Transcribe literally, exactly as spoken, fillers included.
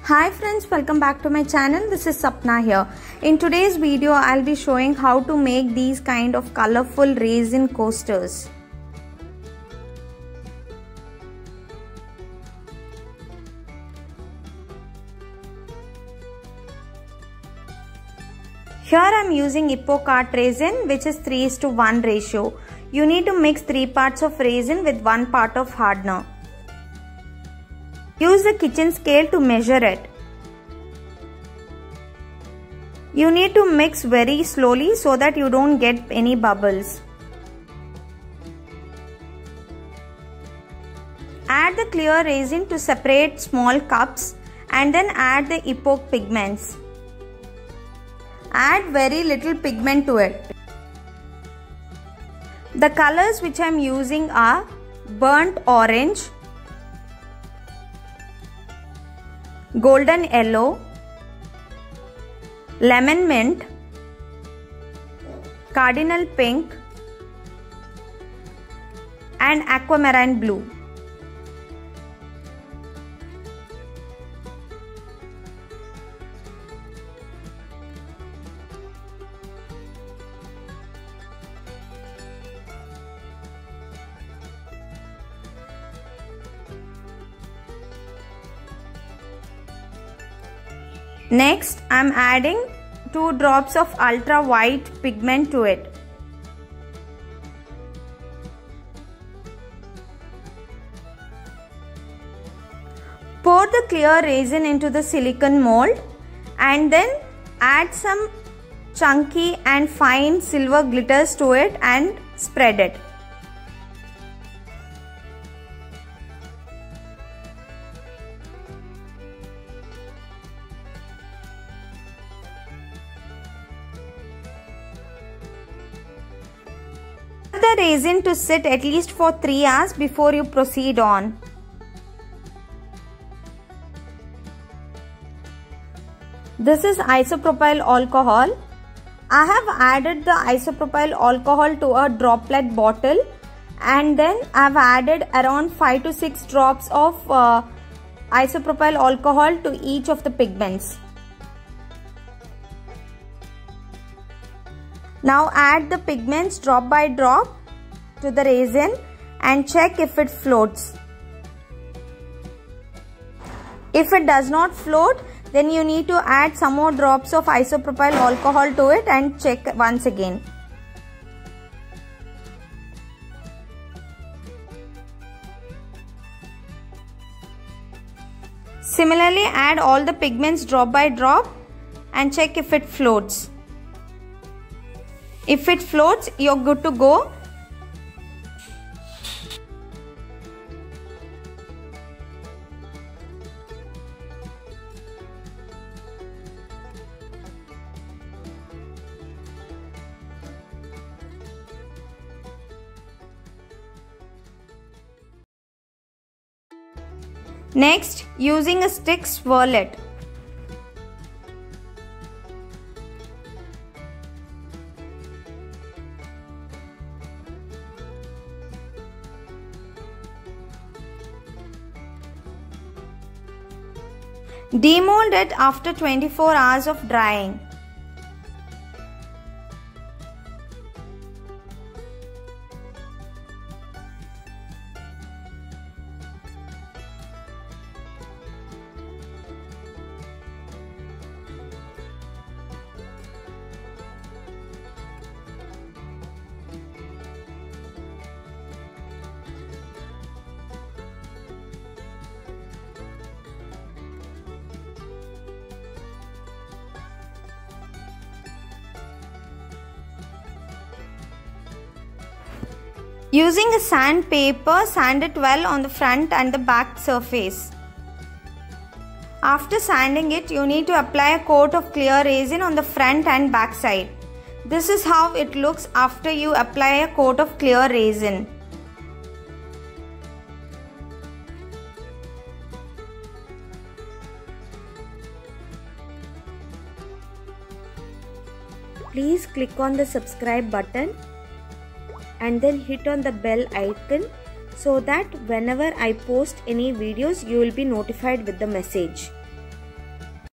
Hi friends, welcome back to my channel. This is Sapna here. In today's video, I'll be showing how to make these kind of colorful resin coasters. Here I'm using Ipocart resin, which is three is to one ratio. You need to mix three parts of resin with one part of hardener. Use the kitchen scale to measure it. You need to mix very slowly so that you don't get any bubbles. Add the clear resin to separate small cups and then add the epoxy pigments. Add very little pigment to it. The colors which I am using are burnt orange, golden yellow, lemon mint, cardinal pink and aquamarine blue. Next, I am adding two drops of ultra white pigment to it. Pour the clear resin into the silicone mold and then add some chunky and fine silver glitters to it and spread it. The resin to sit at least for three hours before you proceed on. This is isopropyl alcohol. I have added the isopropyl alcohol to a droplet bottle and then I have added around five to six drops of uh, isopropyl alcohol to each of the pigments. Now add the pigments drop by drop to the resin and check if it floats. If it does not float, then you need to add some more drops of isopropyl alcohol to it and check once again. Similarly, add all the pigments drop by drop and check if it floats. If it floats, you're good to go. Next, using a stick, swirl it. Demold it after twenty-four hours of drying. Using a sandpaper, sand it well on the front and the back surface. After sanding it, you need to apply a coat of clear resin on the front and back side. This is how it looks after you apply a coat of clear resin. Please click on the subscribe button and then hit on the bell icon so that whenever I post any videos, you will be notified with the message.